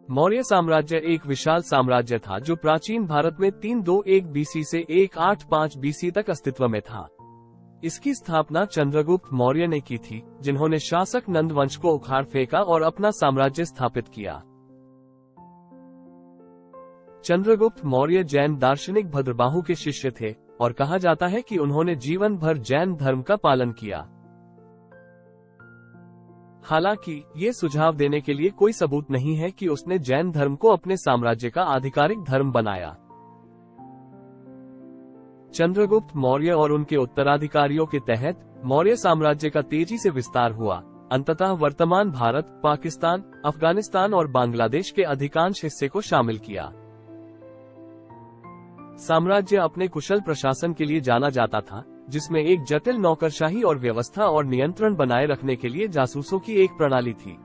मौर्य साम्राज्य एक विशाल साम्राज्य था जो प्राचीन भारत में 321 बीसी से 185 बीसी तक अस्तित्व में था। इसकी स्थापना चंद्रगुप्त मौर्य ने की थी, जिन्होंने शासक नंद वंश को उखाड़ फेंका और अपना साम्राज्य स्थापित किया। चंद्रगुप्त मौर्य जैन दार्शनिक भद्रबाहु के शिष्य थे और कहा जाता है कि उन्होंने जीवन भर जैन धर्म का पालन किया। हालांकि ये सुझाव देने के लिए कोई सबूत नहीं है कि उसने जैन धर्म को अपने साम्राज्य का आधिकारिक धर्म बनाया। चंद्रगुप्त मौर्य और उनके उत्तराधिकारियों के तहत मौर्य साम्राज्य का तेजी से विस्तार हुआ, अंततः वर्तमान भारत, पाकिस्तान, अफगानिस्तान और बांग्लादेश के अधिकांश हिस्से को शामिल किया। साम्राज्य अपने कुशल प्रशासन के लिए जाना जाता था, जिसमें एक जटिल नौकरशाही और व्यवस्था और नियंत्रण बनाए रखने के लिए जासूसों की एक प्रणाली थी।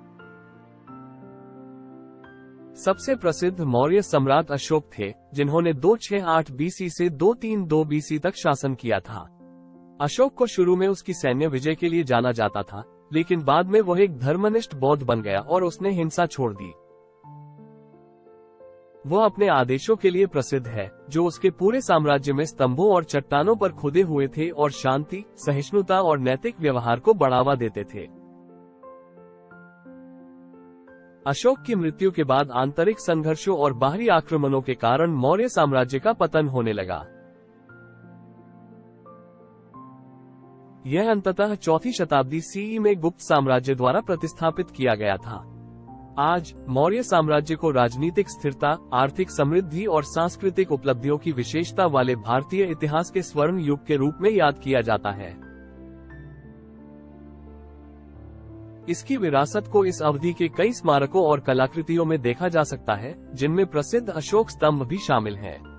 सबसे प्रसिद्ध मौर्य सम्राट अशोक थे, जिन्होंने 268 बीसी से 232 बीसी तक शासन किया था। अशोक को शुरू में उसकी सैन्य विजय के लिए जाना जाता था, लेकिन बाद में वह एक धर्मनिष्ठ बौद्ध बन गया और उसने हिंसा छोड़ दी। वह अपने आदेशों के लिए प्रसिद्ध है, जो उसके पूरे साम्राज्य में स्तंभों और चट्टानों पर खुदे हुए थे और शांति, सहिष्णुता और नैतिक व्यवहार को बढ़ावा देते थे। अशोक की मृत्यु के बाद आंतरिक संघर्षों और बाहरी आक्रमणों के कारण मौर्य साम्राज्य का पतन होने लगा। यह अंततः 4वीं शताब्दी सीई में गुप्त साम्राज्य द्वारा प्रतिस्थापित किया गया था। आज मौर्य साम्राज्य को राजनीतिक स्थिरता, आर्थिक समृद्धि और सांस्कृतिक उपलब्धियों की विशेषता वाले भारतीय इतिहास के स्वर्ण युग के रूप में याद किया जाता है। इसकी विरासत को इस अवधि के कई स्मारकों और कलाकृतियों में देखा जा सकता है, जिनमें प्रसिद्ध अशोक स्तंभ भी शामिल हैं।